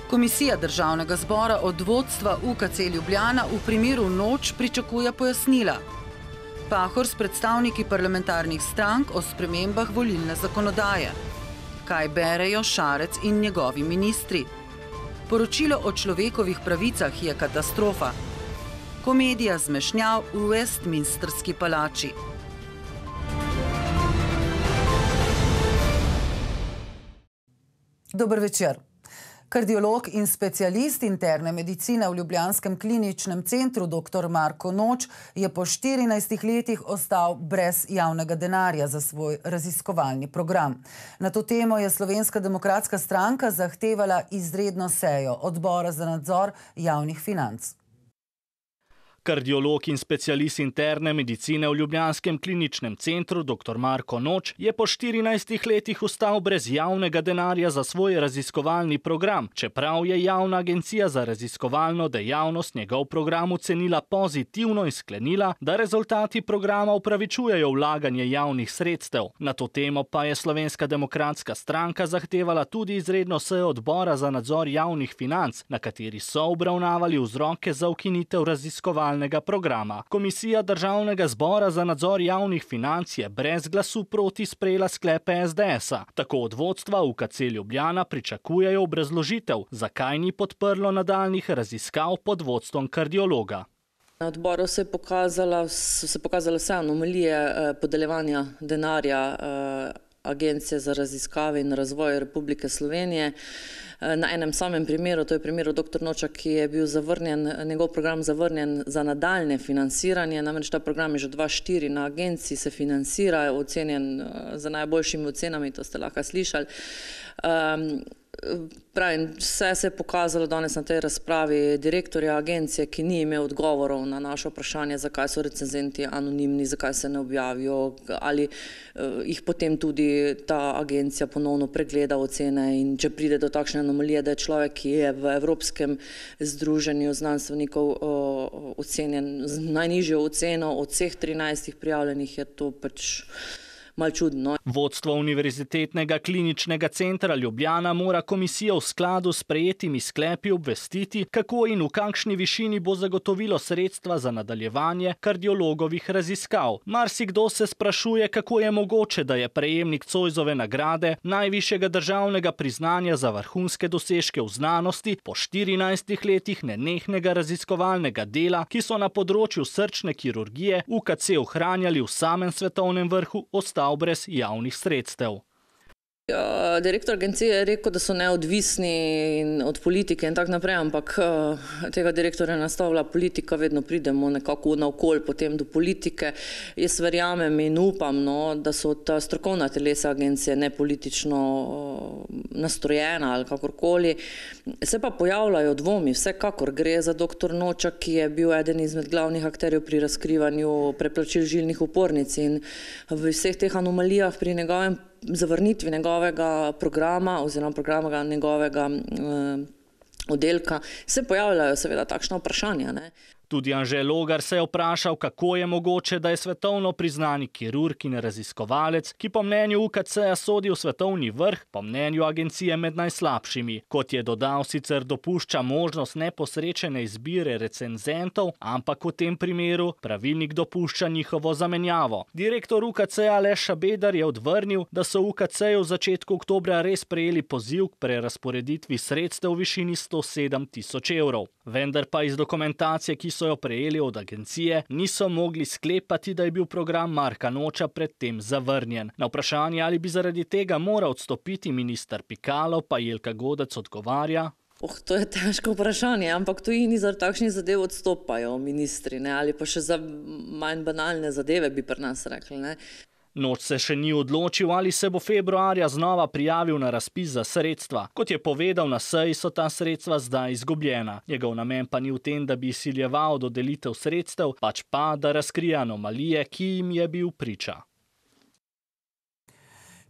Komisija Državnega zbora od vodstva UKC Ljubljana v primeru Noč pričakuje pojasnila. Pahor s predstavniki parlamentarnih strank o spremembah volilne zakonodaje. Kaj berejo Šarec in njegovi ministri? Poročilo o človekovih pravicah je katastrofa. Komedija zmešnjav v Westminsterski palači. Dober večer. Kardiolog in specialist interne medicine v ljubljanskem kliničnem centru dr. Marko Noč je po 14 letih ostal brez javnega denarja za svoj raziskovalni program. Na to temo je Slovenska demokratska stranka zahtevala izredno sejo odbora za nadzor javnih financ. Kardiolog in specialist interne medicine v ljubljanskem kliničnem centru dr. Marko Noč je po 14 letih ostal brez javnega denarja za svoj raziskovalni program, čeprav je Javna agencija za raziskovalno dejavnost njegov program ocenila pozitivno in sklenila, da rezultati programa upravičujejo vlaganje javnih sredstev. Na to temo pa je Slovenska demokratska stranka zahtevala tudi izredno sejo odbora za nadzor javnih financ, na kateri so obravnavali vzroke za ukinitev raziskovalnega programa. Komisija Državnega zbora za nadzor javnih financ je brez glasu proti sprejela sklepe SDS-a. Tako od vodstva UKC Ljubljana pričakujejo obrazložitev, zakaj ni podprlo nadaljnjih raziskav pod vodstvom kardiologa. Na odboru so se pokazale vse anomalije podeljevanja denarja Agencije za raziskave in razvoj Republike Slovenije. Na enem samem primeru, to je primeru dr. Noča, ki je bil zavrnjen, njegov program zavrnjen za nadaljne financiranje, namreč ta program je že 2004 na agenciji se financira, ocenjen za najboljšimi ocenami, to ste lahko slišali. Pravim, vse se je pokazalo danes na tej razpravi direktorja agencije, ki ni imel odgovorov na naše vprašanje, zakaj so recenzenti anonimni, zakaj se ne objavijo, ali jih potem tudi ta agencija ponovno pregleda ocene in če pride do takšne anomalije, da je človek, ki je v Evropskem združenju znanstvenikov ocenjen z najnižjo oceno od vseh 13 prijavljenih, je to pač malo čudno. Vodstvo Univerzitetnega kliničnega centra Ljubljana mora komisijo v skladu s sprejetimi sklepi obvestiti, kako in v kakšni višini bo zagotovilo sredstva za nadaljevanje kardiologovih raziskav. Marsikdo se sprašuje, kako je mogoče, da je prejemnik Zoisove nagrade, najvišjega državnega priznanja za vrhunske dosežke v znanosti, po 14 letih nenehnega raziskovalnega dela, ki so na področju srčne kirurgije UKC ohranjali v samem svetovnem vrhu, ostal brez javnih sredstev. Direktor agencije je rekel, da so neodvisni od politike in tako naprej, ampak tega direktorja nastavlja politika, vedno pridemo nekako naokoli potem do politike. Jaz verjamem in upam, da so ta strokovna telesa agencije nepolitično nastrojena ali kakorkoli. Se pa pojavljajo dvomi, vsekakor gre za dr. Noča, ki je bil eden izmed glavnih akterjev pri razkrivanju preplačil žilnih opornic in v vseh teh anomalijah pri njegovem zavrnitvi njegovega programa oziroma programa njegovega oddelka se pojavljajo seveda takšna vprašanja. Tudi Anže Logar se je vprašal, kako je mogoče, da je svetovno priznani kirurg in raziskovalec, ki po mnenju UKC-ja sodi v svetovni vrh, po mnenju agencije med najslabšimi. Kot je dodal, sicer dopušča možnost neposrečene izbire recenzentov, ampak v tem primeru pravilnik dopušča njihovo zamenjavo. Direktor UKC-ja Aleš Šabeder je odvrnil, da so UKC-ju v začetku oktobra res prejeli poziv k prerazporeditvi sredstev v višini 107 000 evrov. Vendar pa iz dokumentacije, ki so jo prejeli od agencije, niso mogli sklepati, da je bil program Marka Noča predtem zavrnjen. Na vprašanje, ali bi zaradi tega moral odstopiti minister Pikalo, pa Jelka Godec odgovarja: To je težko vprašanje, ampak tujini zaradi takšnih zadev odstopajo ministri, ali pa še za manj banalne zadeve bi pri nas rekli. Noč se še ni odločil, ali se bo februarja znova prijavil na razpis za sredstva. Kot je povedal na seji, so ta sredstva zdaj izgubljena. Njegov namen pa ni v tem, da bi izsiljeval dodelitev sredstev, pač pa, da razkrije anomalije, ki jim je bil priča.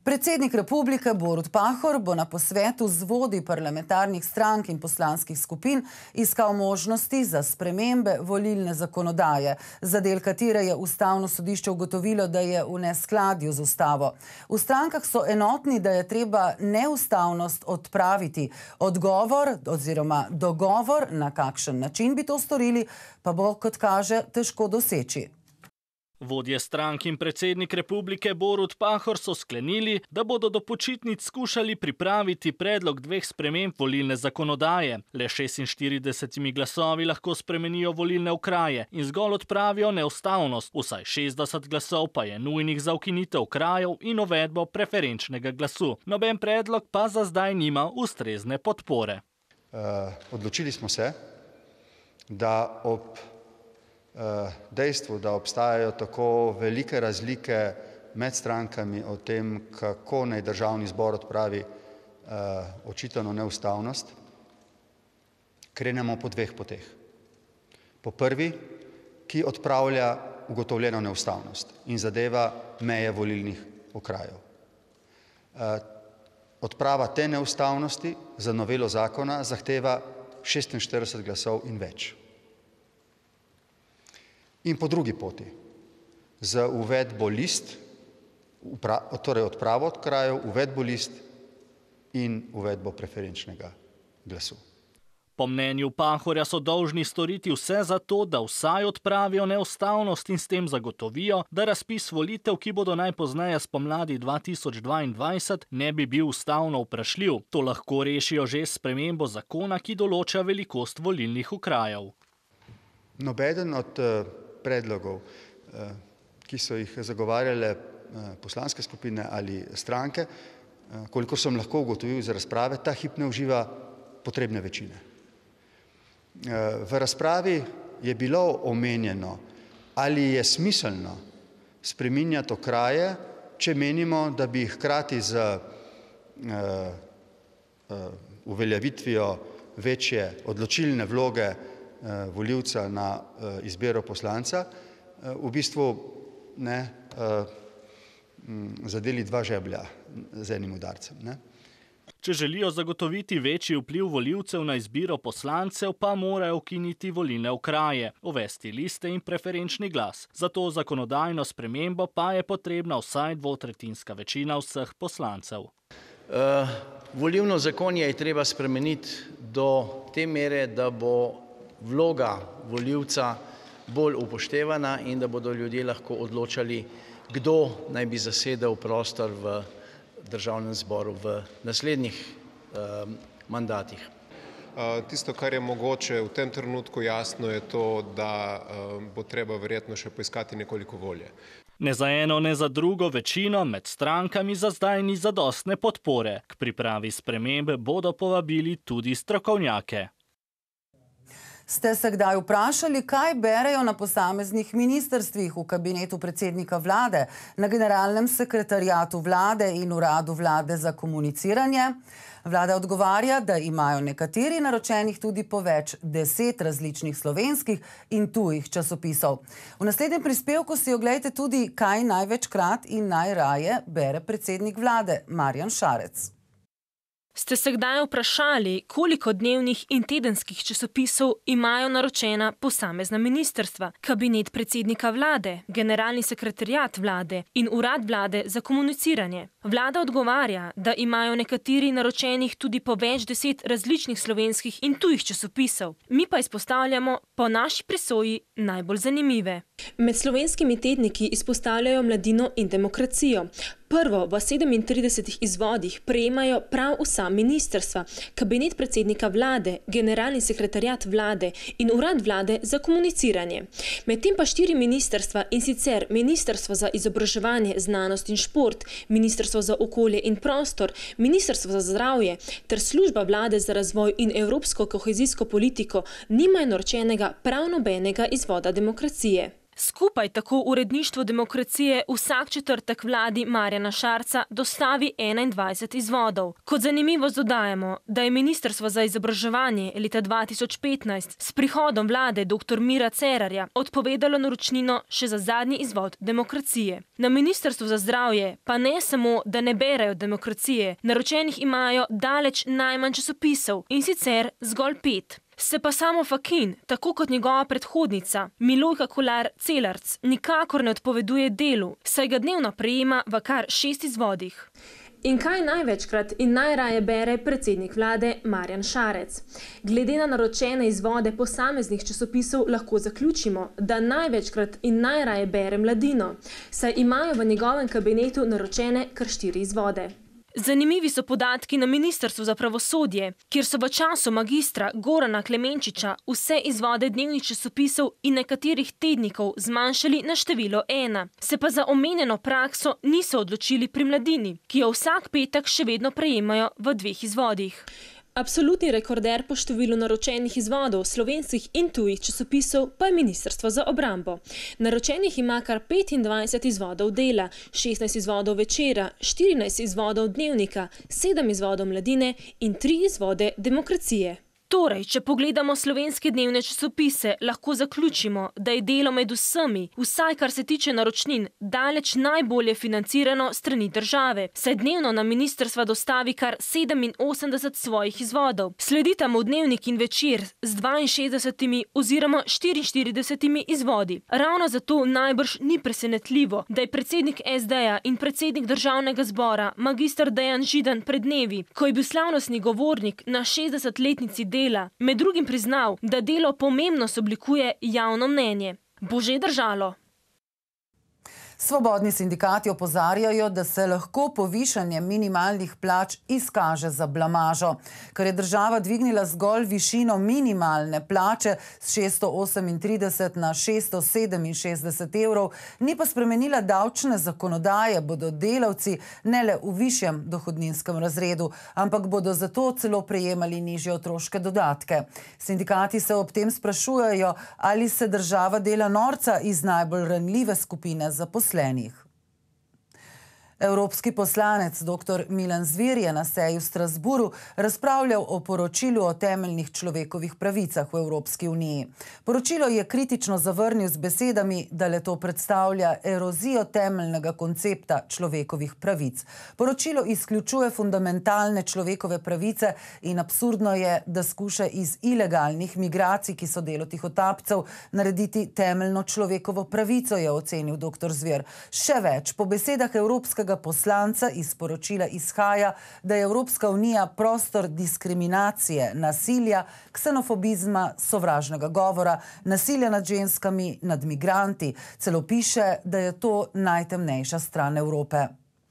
Predsednik republike Borut Pahor bo na posvetu z vodji parlamentarnih strank in poslanskih skupin iskal možnosti za spremembe volilne zakonodaje, za del katere je Ustavno sodišče ugotovilo, da je v neskladju z ustavo. V strankah so enotni, da je treba neustavnost odpraviti. Odgovor oziroma dogovor, na kakšen način bi to storili, pa bo, kot kaže, težko doseči. Vodje strank in predsednik republike Borut Pahor so sklenili, da bodo do počitnic skušali pripraviti predlog 2 sprememb volilne zakonodaje. Le 46 glasovi lahko spremenijo volilne okraje in zgolj odpravijo neustavnost, vsaj 60 glasov pa je nujnih za ukinitev krajev in uvedbo preferenčnega glasu. Noben predlog pa za zdaj nima ustrezne podpore. Odločili smo se, da ob dejstvu, da obstajajo tako velike razlike med strankami o tem, kako naj Državni zbor odpravi očitano neustavnost, krenemo po 2 poteh. Po prvi, ki odpravlja ugotovljeno neustavnost in zadeva meje volilnih okrajev. Odprava te neustavnosti za novelo zakona zahteva 46 glasov in več. In po drugi poti, z uvedbo list, torej odpravo okrajev, uvedbo list in uvedbo preferenčnega glasu. Po mnenju Pahorja so dolžni storiti vse za to, da vsaj odpravijo neustavnost in s tem zagotovijo, da razpis volitev, ki bodo najpozneje spomladi 2022, ne bi bil ustavno vprašljiv. To lahko rešijo že s spremembo zakona, ki določa velikost volilnih okrajev. Nobeden od predlogov, ki so jih zagovarjale poslanske skupine ali stranke, kolikor sem lahko ugotovil iz razprave, ta hip ne uživa potrebne večine. V razpravi je bilo omenjeno, ali je smiselno spreminjati okraje, če menimo, da bi hkrati z uveljavitvijo večje odločilne vloge volivca na izbiro poslanca, v bistvu zadeli 2 žeblja z enim udarcem. Če želijo zagotoviti večji vpliv volivcev na izbiro poslancev, pa morajo ukiniti volilne okraje, uvesti liste in preferenčni glas. Za to zakonodajno spremembo pa je potrebna vsaj 2/3 večina vseh poslancev. Volilno zakonje je treba spremeniti do te mere, da bo vloga volivca bolj upoštevana in da bodo ljudje lahko odločali, kdo naj bi zasedel prostor v Državnem zboru v naslednjih mandatih. Tisto, kar je mogoče v tem trenutku jasno, je to, da bo treba verjetno še poiskati nekoliko volje. Ne za eno, ne za drugo večino med strankami za zdaj ni zadostne podpore. K pripravi spremembe bodo povabili tudi strokovnjake. Ste se kdaj vprašali, kaj berejo na posameznih ministrstvih v kabinetu predsednika vlade, na generalnem sekretariatu vlade in uradu vlade za komuniciranje? Vlada odgovarja, da imajo nekateri naročenih tudi po več 10 različnih slovenskih in tujih časopisov. V naslednjem prispevku si oglejte tudi, kaj največkrat in najraje bere predsednik vlade Marjan Šarec. Ste se kdaj vprašali, koliko dnevnih in tedenskih časopisov imajo naročena posamezna ministrstva, kabinet predsednika vlade, generalni sekretariat vlade in urad vlade za komuniciranje? Vlada odgovarja, da imajo nekateri naročenih tudi po več 10 različnih slovenskih in tujih časopisov. Mi pa izpostavljamo po naši presoji najbolj zanimive. Med slovenskimi tedniki izpostavljajo Mladino in Demokracijo. Prvo v 37 izvodih prejemajo prav vsa ministrstva, kabinet predsednika vlade, generalni sekretariat vlade in urad vlade za komuniciranje. Medtem pa 4 ministrstva, in sicer Ministrstvo za izobraževanje, znanost in šport, Ministrstvo za okolje in prostor, Ministrstvo za zdravje ter Služba vlade za razvoj in evropsko kohezijsko politiko nimajo naročenega prav nobenega izvoda Demokracije. Skupaj tako uredništvo Demokracije vsak četrtek vladi Marjana Šarca dostavi 21 izvodov. Kot zanimivost dodajamo, da je Ministrstvo za izobraževanje leta 2015 s prihodom vlade dr. Mira Cerarja odpovedalo naročnino še za zadnji izvod Demokracije. Na Ministrstvu za zdravje pa ne samo, da ne berejo Demokracije, naročenih imajo daleč najmanj časopisov, in sicer zgolj 5. Se pa samo Fakin, tako kot njegova predhodnica Milojka Kolar Celarc, nikakor ne odpoveduje delu, saj ga dnevno prejema v kar 6 izvodih. In kaj največkrat in najraje bere predsednik vlade Marjan Šarec? Glede na naročene izvode posameznih časopisov lahko zaključimo, da največkrat in najraje bere Mladino, saj imajo v njegovem kabinetu naročene kar 4 izvode. Zanimivi so podatki na Ministrstvu za pravosodje, kjer so v času magistra Gorana Klemenčiča vse izvode dnevnih časopisov in nekaterih tednikov zmanjšali na število 1. Se pa za omenjeno prakso niso odločili pri Mladini, ki jo vsak petek še vedno prejemajo v 2 izvodih. Absolutni rekorder po številu naročenih izvodov slovenskih in tujih časopisov pa je Ministrstvo za obrambo. Naročenih ima kar 25 izvodov Dela, 16 izvodov Večera, 14 izvodov Dnevnika, 7 izvodov Mladine in 3 izvode Demokracije. Torej, če pogledamo slovenske dnevne časopise, lahko zaključimo, da je Delo med vsemi, vsaj kar se tiče naročnin, daleč najbolje financirano strani države, saj dnevno na ministrstva dostavi kar 87 svojih izvodov. Sledita mu Dnevnik in Večer z 62 oziroma 44 izvodi. Ravno zato najbrž ni presenetljivo, da je predsednik SD-ja in predsednik Državnega zbora, magister Dejan Židan, pred dnevi, ko je bil slavnostni govornik na 60-letnici Dela, med drugim priznal, da Delo pomembno oblikuje javno mnenje. Bo že držalo. Svobodni sindikati opozarjajo, da se lahko povišanje minimalnih plač izkaže za blamažo, ker je država dvignila zgolj višino minimalne plače s 638 na 667 evrov, ni pa spremenila davčne zakonodaje, bodo delavci ne le v višjem dohodninskem razredu, ampak bodo zato celo prejemali nižje otroške dodatke. Sindikati se ob tem sprašujejo, ali se država dela norca iz najbolj ranljive skupine zaposlenih. Evropski poslanec dr. Milan Zver je na seji v Strasburu razpravljal o poročilu o temeljnih človekovih pravicah v Evropski uniji. Poročilo je kritično zavrnil z besedami, da le to predstavlja erozijo temeljnega koncepta človekovih pravic. Poročilo izključuje fundamentalne človekove pravice in absurdno je, da skuša iz ilegalnih migracij, ki so delo tihotapcev, narediti temeljno človekovo pravico, je ocenil dr. Zver. Še več, po besedah Evropskega poslanca iz poročila izhaja, da je Evropska unija prostor diskriminacije, nasilja, ksenofobizma, sovražnega govora, nasilja nad ženskami, nad migranti. Celo piše, da je to najtemnejša stran Evrope.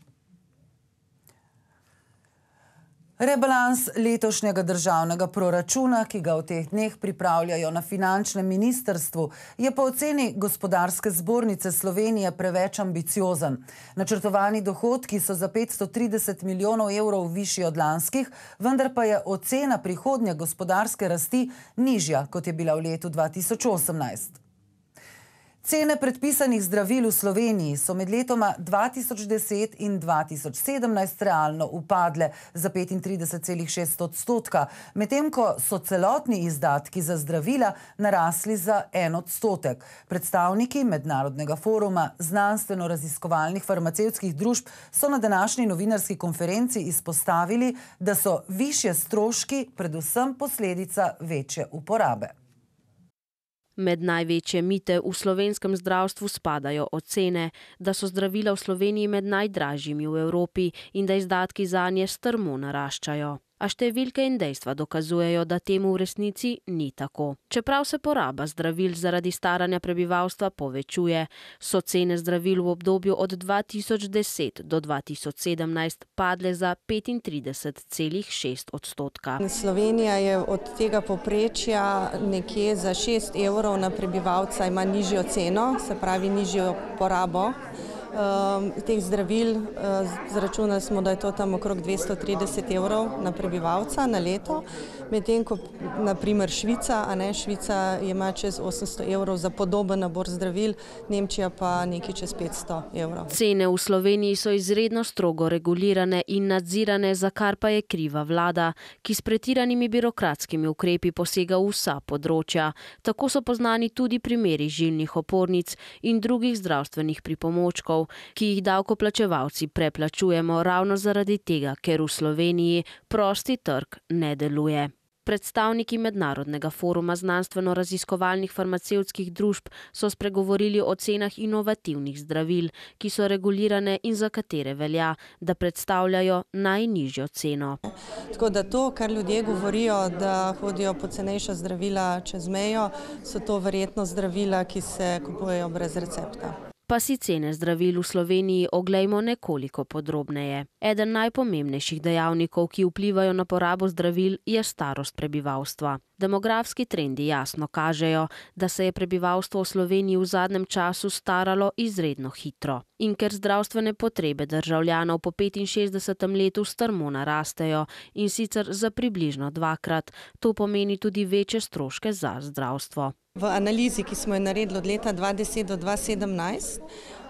Rebalans letošnjega državnega proračuna, ki ga v teh dneh pripravljajo na finančnem ministrstvu, je po oceni Gospodarske zbornice Slovenije preveč ambiciozen. Načrtovani dohodki so za 530 milijonov evrov višji od lanskih, vendar pa je ocena prihodnje gospodarske rasti nižja, kot je bila v letu 2018. Cene predpisanih zdravil v Sloveniji so med letoma 2010 in 2017 realno upadle za 35,6%, medtem ko so celotni izdatki za zdravila narasli za 1%. Predstavniki Mednarodnega foruma znanstveno-raziskovalnih farmacevtskih družb so na današnji novinarski konferenci izpostavili, da so višje stroški predvsem posledica večje uporabe. Med največje mite v slovenskem zdravstvu spadajo ocene, da so zdravila v Sloveniji med najdražjimi v Evropi in da izdatki zanje strmo naraščajo. A številke in dejstva dokazujejo, da temu v resnici ni tako. Čeprav se poraba zdravil zaradi staranja prebivalstva povečuje, so cene zdravil v obdobju od 2010 do 2017 padle za 35,6%. Slovenija je od tega povprečja nekje za 6 evrov na prebivalca ima nižjo ceno, se pravi nižjo porabo teh zdravil. Zračunali smo, da je to tam okrog 230 evrov na prebivalca na leto. medtem ko naprimer Švica, Švica ima čez 800 evrov za podoben nabor zdravil, Nemčija pa nekaj čez 500 evrov. Cene v Sloveniji so izredno strogo regulirane in nadzirane, za kar pa je kriva vlada, ki s pretiranimi birokratskimi ukrepi posega v vsa področja. Tako so poznani tudi primeri žilnih opornic in drugih zdravstvenih pripomočkov, ki jih davkoplačevalci preplačujemo ravno zaradi tega, ker v Sloveniji prosti trg ne deluje. Predstavniki Mednarodnega foruma znanstveno-raziskovalnih farmacevtskih družb so spregovorili o cenah inovativnih zdravil, ki so regulirane in za katere velja, da predstavljajo najnižjo ceno. Tako da to, kar ljudje govorijo, da hodijo po cenejša zdravila čez mejo, so to verjetno zdravila, ki se kupujejo brez recepta. Pa si cene zdravil v Sloveniji oglejmo nekoliko podrobneje. Eden najpomembnejših dejavnikov, ki vplivajo na porabo zdravil, je starost prebivalstva. Demografski trendi jasno kažejo, da se je prebivalstvo v Sloveniji v zadnjem času staralo izredno hitro. In ker zdravstvene potrebe državljanov po 65. letu strmo narastejo in sicer za približno 2-krat, to pomeni tudi večje stroške za zdravstvo. V analizi, ki smo jo naredili od leta 2010 do 2017,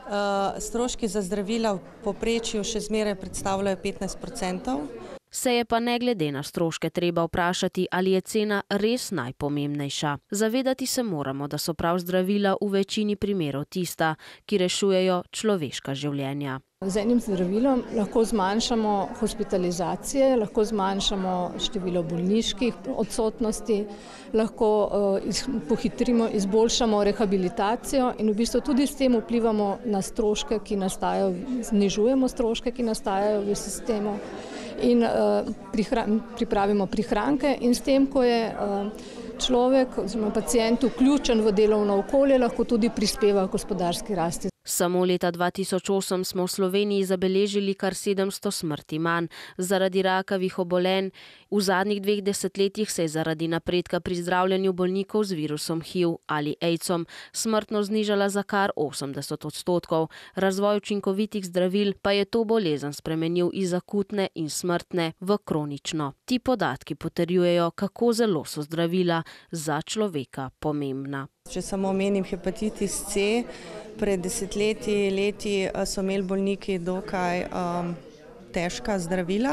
stroški za zdravila v povprečju še zmeraj predstavljajo 15%. Se je pa ne glede na stroške treba vprašati, ali je cena res najpomembnejša. Zavedati se moramo, da so prav zdravila v večini primerov tista, ki rešujejo človeška življenja. Z enim zdravilom lahko zmanjšamo hospitalizacije, lahko zmanjšamo število bolniških odsotnosti, lahko pohitrimo, izboljšamo rehabilitacijo in v bistvu tudi s tem vplivamo na stroške, ki nastajajo, znižujemo stroške, ki nastajajo v sistemu in pripravimo prihranke in s tem, ko je človek oziroma pacient vključen v delovno okolje, lahko tudi prispeva k gospodarski rasti. Samo leta 2008 smo v Sloveniji zabeležili kar 700 smrti manj zaradi rakavih obolenj. V zadnjih 2 desetletjih se je zaradi napredka pri zdravljenju bolnikov z virusom HIV ali AIDS-om smrtnost znižala za kar 80%. Razvoj učinkovitih zdravil pa je to bolezen spremenil iz akutne in smrtne v kronično. Ti podatki potrjujejo, kako zelo so zdravila za človeka pomembna. Če samo omenim hepatitis C, pred leti so imeli bolniki dokaj težka zdravila.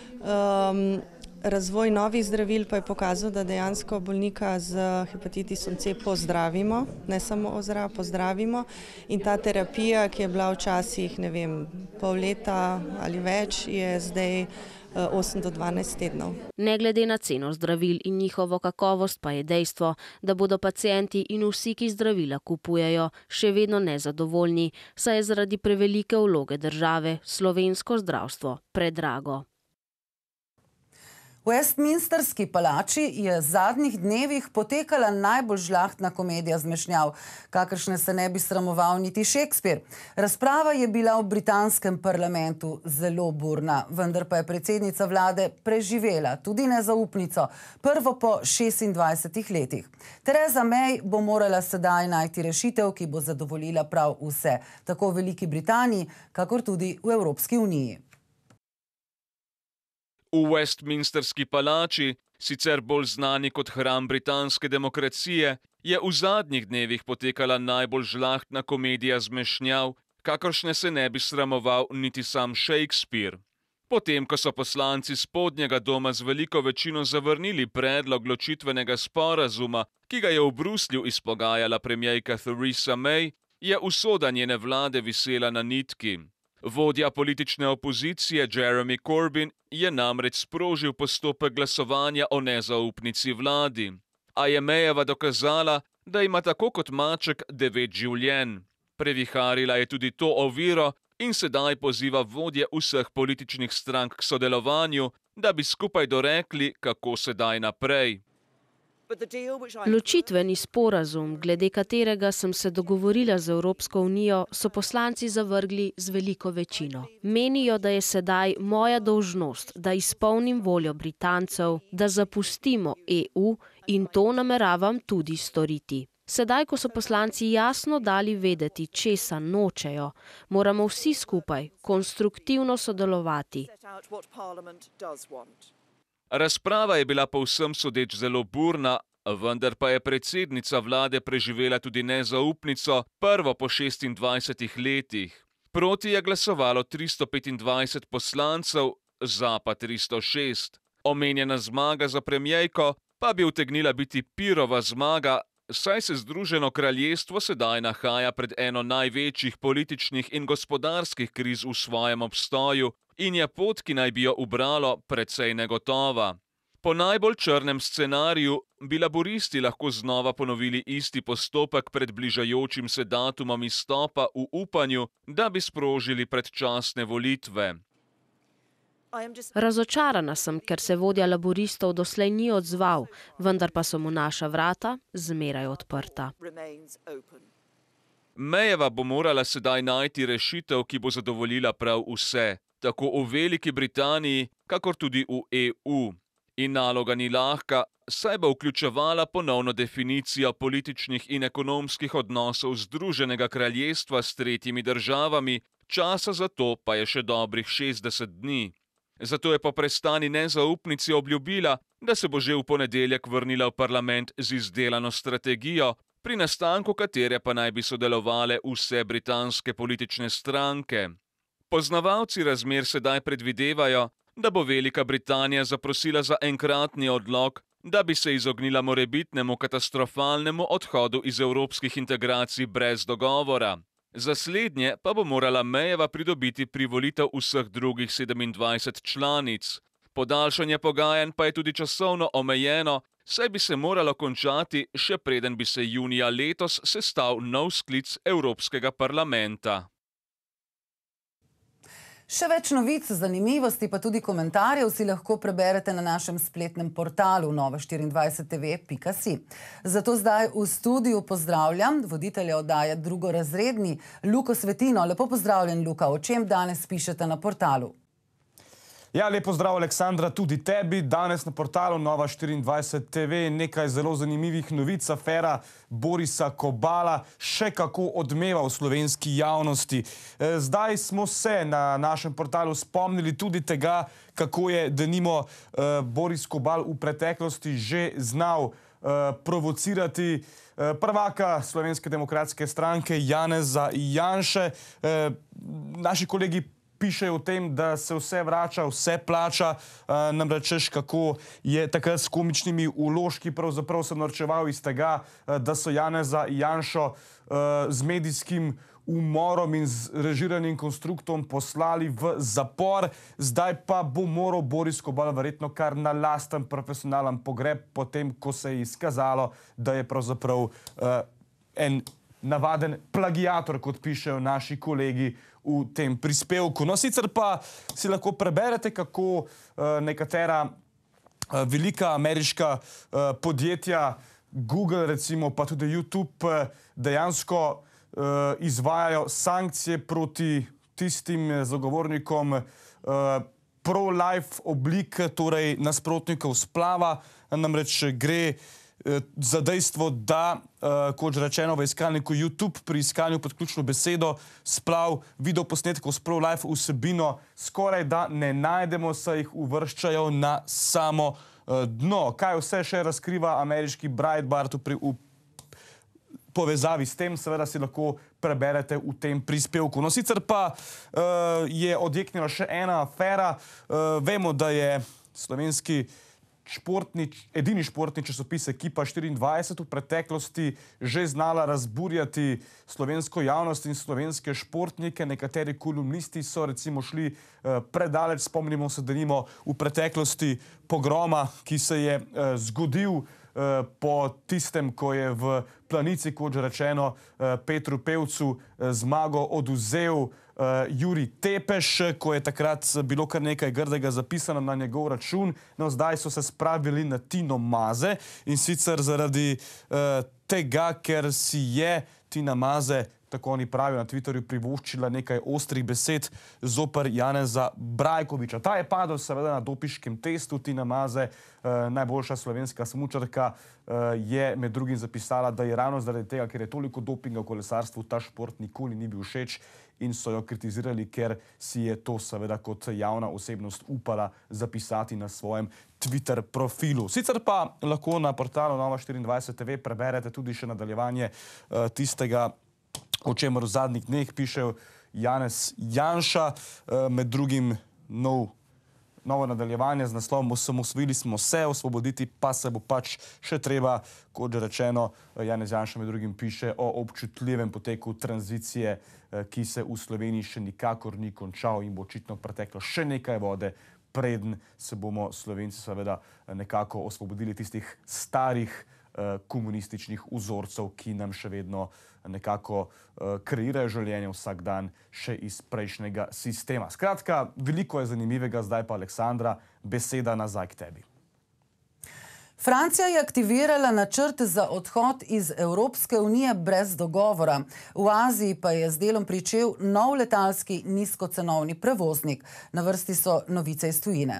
Razvoj novih zdravil pa je pokazal, da dejansko bolnika z hepatitisom C pozdravimo, ne samo pozdravimo. In ta terapija, ki je bila včasih, pol leta ali več, je zdaj 8 do 12 tednov. Ne glede na ceno zdravil in njihovo kakovost pa je dejstvo, da bodo pacienti in vsi, ki zdravila kupujejo, še vedno nezadovoljni, saj je zaradi prevelike vloge države slovensko zdravstvo predrago. V Westminsterski palači je v zadnjih dnevih potekala najbolj žlahtna komedija zmešnjav, kakršne se ne bi sramoval niti Shakespeare. Razprava je bila v britanskem parlamentu zelo burna, vendar pa je predsednica vlade preživela tudi nezaupnico, prvo po 26 letih. Theresa May bo morala sedaj najti rešitev, ki bo zadovoljila prav vse, tako v Veliki Britaniji, kakor tudi v Evropski uniji. V Westminsterski palači, sicer bolj znani kot hram britanske demokracije, je v zadnjih dnevih potekala najbolj žlahtna komedija zmešnjav, kakršne se ne bi sramoval niti sam Shakespeare. Potem, ko so poslanci spodnjega doma z veliko večino zavrnili predlog ločitvenega sporazuma, ki ga je v Bruslju izpogajala premierka Theresa May, je usoda njene vlade visela na nitki. Vodja politične opozicije Jeremy Corbyn je namreč sprožil postopek glasovanja o nezaupnici vladi, a je Mayjeva dokazala, da ima tako kot maček 9 življenj. Previharila je tudi to oviro in sedaj poziva vodje vseh političnih strank k sodelovanju, da bi skupaj dorekli, kako sedaj naprej. Ločitveni sporazum, glede katerega sem se dogovorila z Evropsko unijo, so poslanci zavrgli z veliko večino. Menijo, da je sedaj moja dolžnost, da izpolnim voljo Britancev, da zapustimo EU in to nameravam tudi storiti. Sedaj, ko so poslanci jasno dali vedeti, česa nočejo, moramo vsi skupaj konstruktivno sodelovati. Razprava je bila povsem sodeč zelo burna, vendar pa je predsednica vlade preživela tudi nezaupnico, prvo po 26 letih. Proti je glasovalo 325 poslancev, za pa 306. Omenjena zmaga za premierko pa bi utegnila biti Pirova zmaga, saj se Združeno kraljestvo sedaj nahaja pred eno največjih političnih in gospodarskih kriz v svojem obstoju in je pot, ki naj bi jo ubralo, precej negotova. Po najbolj črnem scenariju bi laburisti lahko znova ponovili isti postopek pred bližajočim se datumom izstopa v upanju, da bi sprožili predčasne volitve. Razočarana sem, ker se vodja laboristov doslej ni odzval, vendar pa so mu naša vrata zmeraj odprta. Mayeva bo morala sedaj najti rešitev, ki bo zadovoljila prav vse, tako v Veliki Britaniji, kakor tudi v EU. In naloga ni lahka, saj bo vključevala ponovno definicijo političnih in ekonomskih odnosov Združenega kraljestva s tretjimi državami, časa za to pa je še dobrih 60 dni. Zato je po prestani nezaupnici obljubila, da se bo že v ponedeljek vrnila v parlament z izdelano strategijo, pri nastanku katere pa naj bi sodelovale vse britanske politične stranke. Poznavalci razmer sedaj predvidevajo, da bo Velika Britanija zaprosila za enkratni odlog, da bi se izognila morebitnemu katastrofalnemu odhodu iz evropskih integracij brez dogovora. Za slednje pa bo morala Mayeva pridobiti privolitev vseh drugih 27 članic. Podaljšanje pogajanj pa je tudi časovno omejeno, saj bi se moralo končati, še preden bi se junija letos sestal nov sklic Evropskega parlamenta. Še več novic, zanimivosti pa tudi komentarjev si lahko preberete na našem spletnem portalu nova24tv.si. Zato zdaj v studiu pozdravljam voditelja oddaje Drugorazredni, Luko Svetino. Lepo pozdravljen, Luka. O čem danes pišete na portalu? Ja, lep pozdrav, Aleksandra, tudi tebi. Danes na portalu Nova24TV nekaj zelo zanimivih novic. Afera Borisa Kobala še kako odmeva v slovenski javnosti. Zdaj smo se na našem portalu spomnili tudi tega, kako je denimo Boris Kobal v preteklosti že znal provocirati prvaka Slovenske demokratske stranke Janeza Janše. Naši kolegi pišejo o tem, da se vse vrača, vse plača, namreč kako je takrat s komičnimi vložki pravzaprav se norčeval iz tega, da so Janeza Janšo z medijskim umorom in z režiranim konstruktom poslali v zapor. Zdaj pa bo moral Boris Kobal verjetno kar na lasten profesionalen pogreb, potem ko se je izkazalo, da je pravzaprav en navaden plagiator, kot pišejo naši kolegi v tem prispevku. No, sicer pa si lahko preberete, kako nekatera velika ameriška podjetja, Google recimo, pa tudi YouTube, dejansko izvajajo sankcije proti tistim zagovornikom pro-life oblik, torej nasprotnikov splava. Namreč gre za dejstvo, da, kot že rečeno v iskalniku YouTube, pri iskanju pod ključno besedo splav videoposnetkov s pro-life vsebino skoraj da ne najdemo, saj jih uvrščajo na samo dno. Kaj vse še razkriva ameriški Breitbart v povezavi s tem, seveda si lahko preberete v tem prispevku. No, sicer pa je odjeknila še ena afera. Vemo, da je slovenski edini športni časopis Ekipa 24 v preteklosti že znala razburjati slovensko javnost in slovenske športnike. Nekateri kolumnisti so recimo šli predaleč. Spomnimo se denimo v preteklosti pogroma, ki se je zgodil po tistem, ko je v Planici, kot že rečeno, Petru Pevcu zmago oduzel Jurij Tepeš, ko je takrat bilo kar nekaj grdega zapisano na njegov račun. No, zdaj so se spravili na Tino Maze in sicer zaradi tega, ker si je Tina Maze, tako oni pravijo na Twitterju, privoščila nekaj ostrih besed zoper Janeza Brajkoviča. Ta je padel seveda na dopinškem testu. Tina Maze, najboljša slovenska smučarka, je med drugim zapisala, da je ravno zaradi tega, ker je toliko dopinga v kolesarstvu, ta šport nikoli ni bil všeč in so jo kritizirali, ker si je to seveda kot javna osebnost upala zapisati na svojem Twitter profilu. Sicer pa lahko na portalu Nova24TV preberete tudi še nadaljevanje tistega, o čemer v zadnjih dneh piše Janez Janša, med drugim novo nadaljevanje z naslovom Osamosvojili smo se, osvoboditi pa se bo pač še treba. Kot že rečeno, Janez Janša med drugim piše o občutljivem poteku tranzicije, ki se v Sloveniji še nikakor ni končal in bo očitno preteklo še nekaj vode, preden se bomo Slovenci seveda nekako osvobodili tistih starih komunističnih vzorcev, ki nam še vedno nekako kreirajo življenje vsak dan še iz prejšnjega sistema. Skratka, veliko je zanimivega, zdaj pa Aleksandra, beseda nazaj k tebi. Francija je aktivirala načrt za odhod iz Evropske unije brez dogovora. V Aziji pa je z delom pričel nov letalski nizkocenovni prevoznik. Na vrsti so novice iz tujine.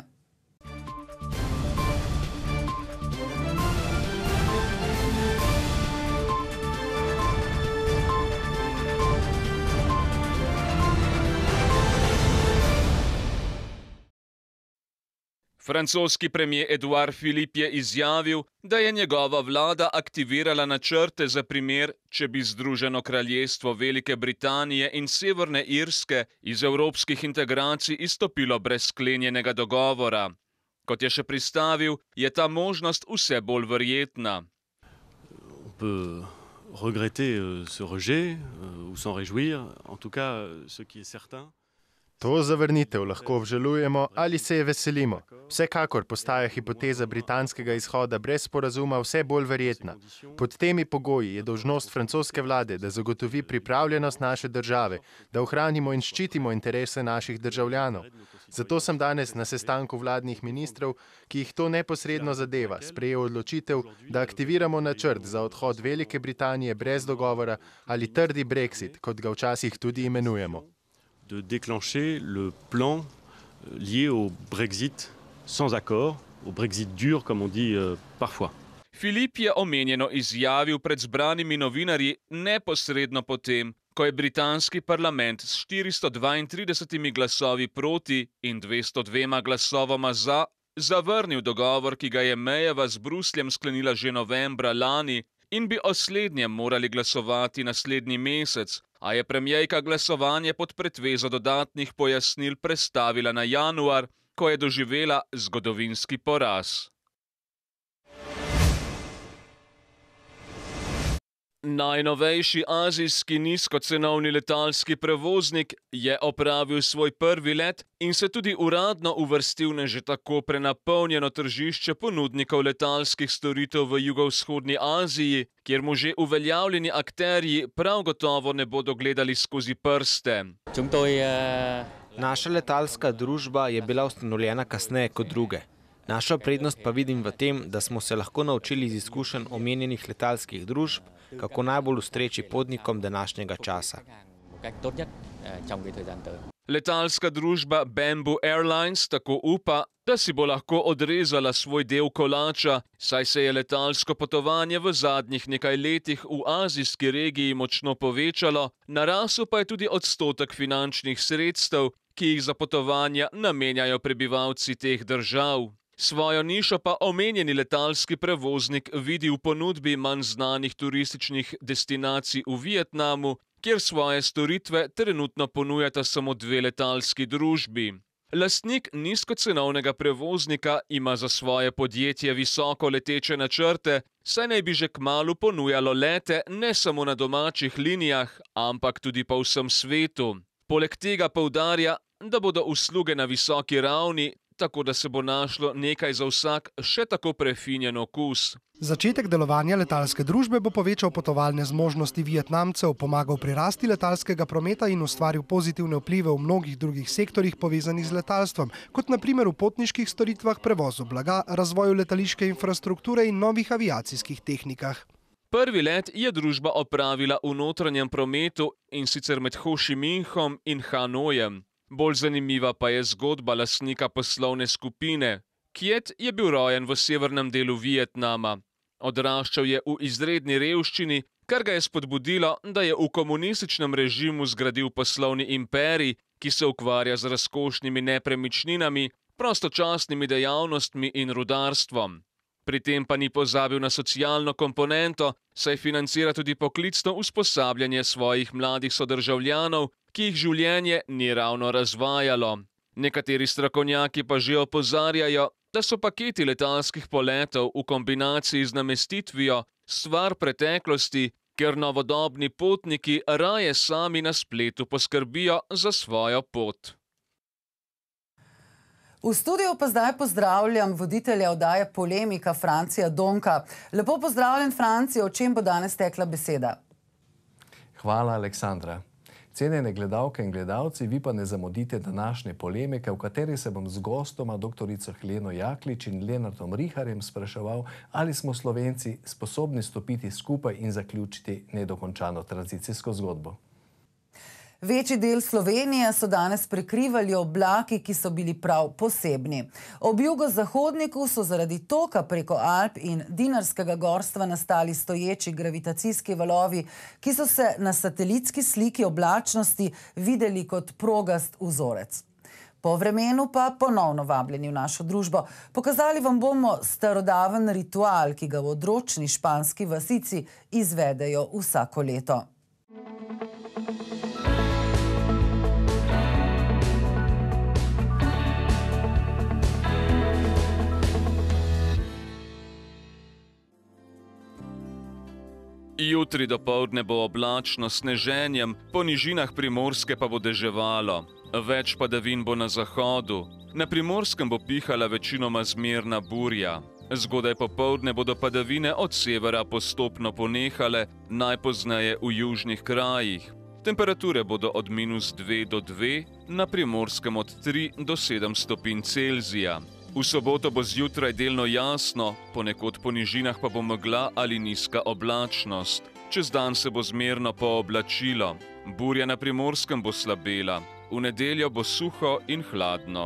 Francoski premier Edouard Philippe je izjavil, da je njegova vlada aktivirala načrte za primer, če bi Združeno kraljestvo Velike Britanije in Severne Irske iz evropskih integracij izstopilo brez sklenjenega dogovora. Kot je še pristavil, je ta možnost vse bolj verjetna. On peut regretter ce rejet ou s'en réjouir, en tout cas ce qui est certain. To zavrnitev lahko obžalujemo ali se je veselimo. Vsekakor postaja hipoteza britanskega izhoda brez sporazuma vse bolj verjetna. Pod temi pogoji je dolžnost francoske vlade, da zagotovi pripravljenost naše države, da ohranimo in ščitimo interese naših državljanov. Zato sem danes na sestanku vladnih ministrov, ki jih to neposredno zadeva, sprejel odločitev, da aktiviramo načrt za odhod Velike Britanije brez dogovora ali trdi Brexit, kot ga včasih tudi imenujemo. De déclencher le plan lié au Brexit sans accord, au Brexit dur, comme on dit parfois. Philippe je omenjeno izjavil pred zbranimi novinarji neposredno potem, ko je britanski parlament s 432 glasovi proti in 202 glasovoma za zavrnil dogovor, ki ga je Mayeva z Brusljem sklenila že novembra lani in bi o slednjem morali glasovati naslednji mesec, a je premierka glasovanje pod pretvezo dodatnih pojasnil prestavila na januar, ko je doživela zgodovinski poraz. Najnovejši azijski nizkocenovni letalski prevoznik je opravil svoj prvi let in se tudi uradno uvrstil na že tako prenapolnjeno tržišče ponudnikov letalskih storitev v jugovzhodni Aziji, kjer mu že uveljavljeni akterji prav gotovo ne bodo gledali skozi prste. Naša letalska družba je bila ustanovljena kasneje kot druge. Našo prednost pa vidim v tem, da smo se lahko naučili iz izkušenj omenjenih letalskih družb, kako najbolj ustreči potnikom današnjega časa. Letalska družba Bamboo Airlines tako upa, da si bo lahko odrezala svoj del kolača, saj se je letalsko potovanje v zadnjih nekaj letih v azijski regiji močno povečalo, narasel pa je tudi odstotek finančnih sredstev, ki jih za potovanja namenjajo prebivalci teh držav. Svojo nišo pa omenjeni letalski prevoznik vidi v ponudbi manj znanih turističnih destinacij v Vietnamu, kjer svoje storitve trenutno ponujata samo 2 letalski družbi. Lastnik nizkocenovnega prevoznika ima za svoje podjetje visoko leteče načrte, saj naj bi že kmalu ponujalo lete ne samo na domačih linijah, ampak tudi po vsem svetu. Poleg tega poudarja, da bodo usluge na visoki ravni, tako da se bo našlo nekaj za vsak še tako prefinjen okus. Začetek delovanja letalske družbe bo povečal potovalne zmožnosti Vietnamcev, pomagal pri rasti letalskega prometa in ustvaril pozitivne vplive v mnogih drugih sektorjih povezanih z letalstvom, kot na primer v potniških storitvah, prevozu blaga, razvoju letališke infrastrukture in novih aviacijskih tehnikah. Prvi let je družba opravila v notranjem prometu in sicer med Ho Chi Minhom in Hanojem. Bolj zanimiva pa je zgodba lastnika poslovne skupine. Kiet je bil rojen v severnem delu Vietnama. Odraščal je v izredni revščini, kar ga je spodbudilo, da je v komunističnem režimu zgradil poslovni imperij, ki se ukvarja z razkošnimi nepremičninami, prostočasnimi dejavnostmi in rudarstvom. Pri tem pa ni pozabil na socialno komponento, saj financira tudi poklicno usposabljanje svojih mladih sodržavljanov, ki jih življenje ni ravno razvajalo. Nekateri strokovnjaki pa že opozarjajo, da so paketi letalskih poletov v kombinaciji z namestitvijo stvar preteklosti, ker novodobni potniki raje sami na spletu poskrbijo za svojo pot. V studiu pa zdaj pozdravljam voditelja oddaje Polemika Francija Donka. Lepo pozdravljen, Franci, o čem bo danes tekla beseda? Hvala, Aleksandra. Cenjene gledalke in gledalci, vi pa ne zamudite današnje polemike, v kateri se bom z gostoma doktorico Heleno Jaklič in Lenartom Riharjem spraševal, ali smo Slovenci sposobni stopiti skupaj in zaključiti nedokončano tranzicijsko zgodbo. Večji del Slovenije so danes prekrivali oblaki, ki so bili prav posebni. Ob jugozahodniku so zaradi toka preko Alp in Dinarskega gorstva nastali stoječi gravitacijski valovi, ki so se na satelitski sliki oblačnosti videli kot progast vzorec. Po vremenu pa ponovno vabljeni v našo družbo. Pokazali vam bomo starodaven ritual, ki ga v odročni španski vasici izvedejo vsako leto. Jutri dopoldne bo oblačno s sneženjem, po nižinah Primorske pa bo deževalo. Več padavin bo na zahodu. Na Primorskem bo pihala večinoma zmerna burja. Zgodaj popoldne bodo padavine od severa postopno ponehale, najpozneje v južnih krajih. Temperature bodo od -2 do 2, na Primorskem od 3 do 7 stopinj Celzija. V soboto bo zjutraj delno jasno, ponekod po nižinah pa bo megla ali nizka oblačnost. Čez dan se bo zmerno pooblačilo. Burja na Primorskem bo slabela. V nedeljo bo suho in hladno.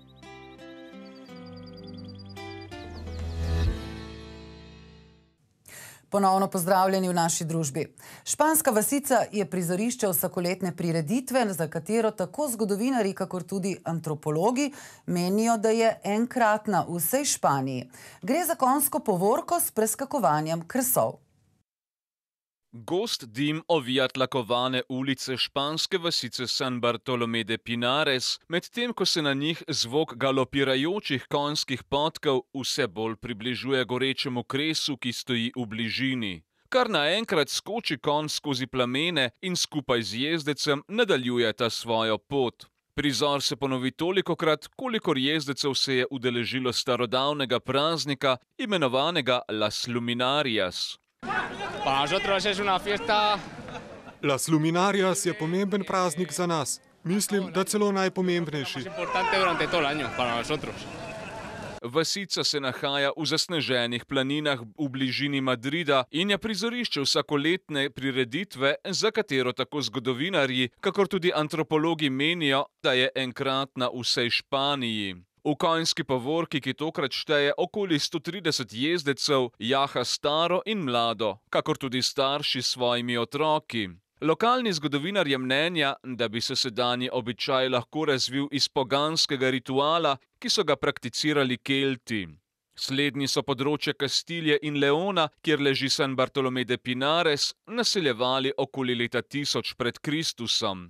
Ponovno pozdravljeni v naši družbi. Španska vasica je prizorišče vsakoletne prireditve, za katero tako zgodovinarji, kakor tudi antropologi menijo, da je enkratna v vsej Španiji. Gre za konjsko povorko s preskakovanjem kresov. Gost dim ovija tlakovane ulice španske vasice San Bartolomé de Pinares, medtem ko se na njih zvok galopirajočih konjskih podkov vse bolj približuje gorečemu kresu, ki stoji v bližini. Kar naenkrat skoči konj skozi plamene in skupaj z jezdecem nadaljujeta svojo pot. Prizor se ponovi tolikokrat, kolikor jezdecev se je udeležilo starodavnega praznika, imenovanega Las Luminarias. Para nosotros es una fiesta. Las Luminarias je pomemben praznik za nas. Mislim, da celo najpomembnejši. Importante durante todo el año para nosotros. Vasica se nahaja v zasneženih planinah v bližini Madrida in je prizorišče vsakoletne prireditve, za katero tako zgodovinarji, kakor tudi antropologi menijo, da je enkratna v vsej Španiji. V konjski povorki, ki tokrat šteje okoli 130 jezdecev, jaha staro in mlado, kakor tudi starši s svojimi otroki. Lokalni zgodovinar je mnenja, da bi se sedanji običaj lahko razvil iz poganskega rituala, ki so ga prakticirali Kelti. Slednji so področje Kastilje in Leona, kjer leži San Bartolomé de Pinares, naseljevali okoli leta 1000 pred Kristusom.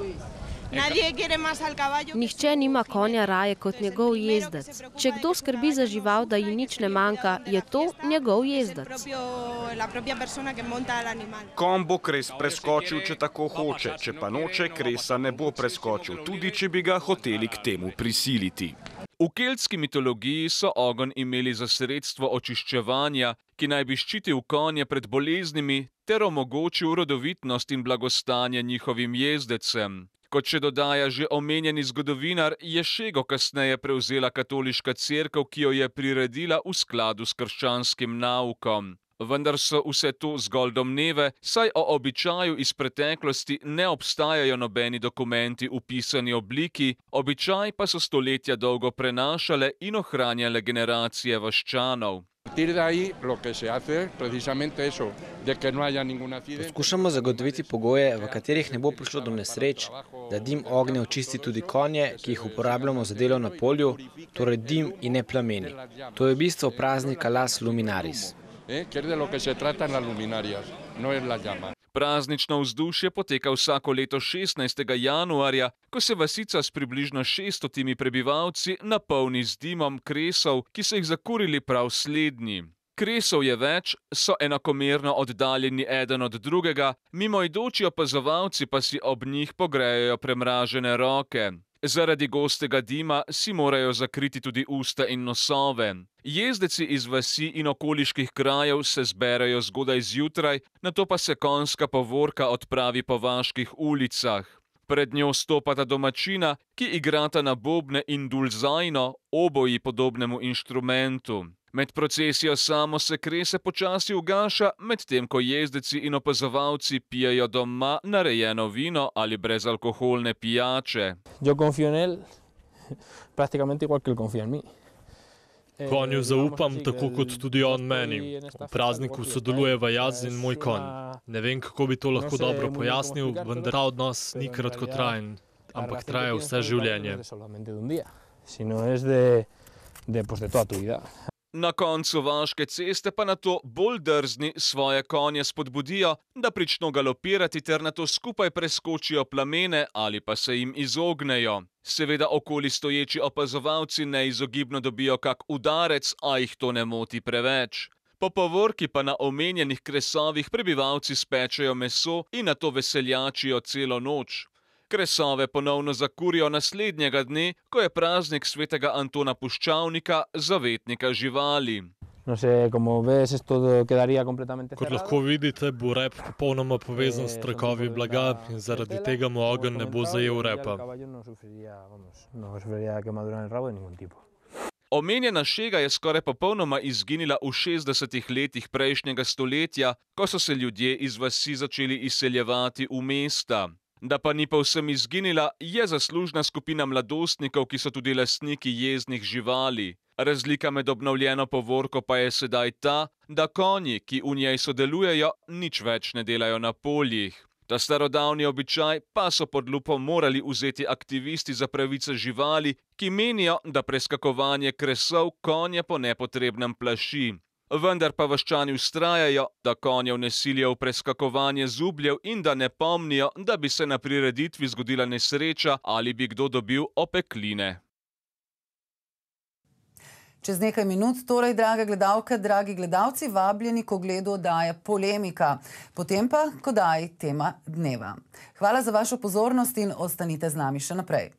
Nihče nima konja raje kot njegov jezdec. Če kdo skrbi za žival, da ji nič ne manjka, je to njegov jezdec. Konj bo kres preskočil, če tako hoče, če pa noče, kresa ne bo preskočil, tudi če bi ga hoteli k temu prisiliti. V keltski mitologiji so ogenj imeli za sredstvo očiščevanja, ki naj bi ščitil konje pred boleznimi ter omogočil rodovitnost in blagostanje njihovim jezdecem. Kot še dodaja že omenjeni zgodovinar, je šego kasneje prevzela katoliška cerkev, ki jo je priredila v skladu s krščanskim naukom. Vendar so vse to zgolj domneve, saj o običaju iz preteklosti ne obstajajo nobeni dokumenti v pisani obliki, običaj pa so stoletja dolgo prenašale in ohranjale generacije vaščanov. Poskušamo zagotoviti pogoje, v katerih ne bo prišlo do nesreč, da dim ognja očisti tudi konje, ki jih uporabljamo za delo na polju, torej dim in ne plameni. To je bistvo praznika Las Luminaris. Praznično vzdušje poteka vsako leto 16. januarja, ko se vasica s približno 600 prebivalci napolni z dimom kresov, ki so jih zakurili prav slednji. Kresov je več, so enakomerno oddaljeni eden od drugega, mimoidoči opazovalci pa si ob njih pogrejejo premražene roke. Zaradi gostega dima si morajo zakriti tudi usta in nosove. Jezdeci iz vasi in okoliških krajev se zberejo zgodaj zjutraj, nato pa se konjska povorka odpravi po vaških ulicah. Pred njo stopata domačina, ki igrata na bobne in dulzajno, oboji podobnemu inštrumentu. Med procesijo samo se krese počasi ugaša, medtem ko jezdeci in opazovalci pijejo doma narejeno vino ali brezalkoholne pijače. Yo confío en él prácticamente igual que él confía en mí. Konju zaupam, tako kot tudi on meni. V prazniku sodelujeva jaz in moj konj. Ne vem, kako bi to lahko dobro pojasnil, vendar ta odnos ni kratkotrajen, ampak traja vse življenje. Na koncu Vaške ceste pa nato bolj drzni svoje konje spodbudijo, da prično galopirati ter nato skupaj preskočijo plamene ali pa se jim izognejo. Seveda okoli stoječi opazovalci neizogibno dobijo kak udarec, a jih to ne moti preveč. Po povorki pa na omenjenih kresovih prebivalci spečejo meso in nato veseljačijo celo noč. Kresove ponovno zakurijo naslednjega dne, ko je praznik svetega Antona Puščavnika, zavetnika živali. Kot lahko vidite, bo rep popolnoma povezan s trakovi blaga in zaradi tega mu ogenj ne bo zajel repa. Omenjena šega je skoraj popolnoma izginila v 60. letih prejšnjega stoletja, ko so se ljudje iz vasi začeli izseljevati v mesta. Da pa ni povsem izginila, je zaslužna skupina mladostnikov, ki so tudi lastniki jezdnih živali. Razlika med obnovljeno povorko pa je sedaj ta, da konji, ki v njej sodelujejo, nič več ne delajo na poljih. Ta starodavni običaj pa so pod lupo morali vzeti aktivisti za pravice živali, ki menijo, da preskakovanje kresov konje po nepotrebnem plaši. Vendar pa vaščani vztrajajo, da konjev ne silijo v preskakovanje zubljev in da ne pomnijo, da bi se na prireditvi zgodila nesreča ali bi kdo dobil opekline. Čez nekaj minut, torej, drage gledalke, dragi gledalci, vabljeni k ogledu oddaje Polemika. Potem pa k oddaji Tema dneva. Hvala za vašo pozornost in ostanite z nami še naprej.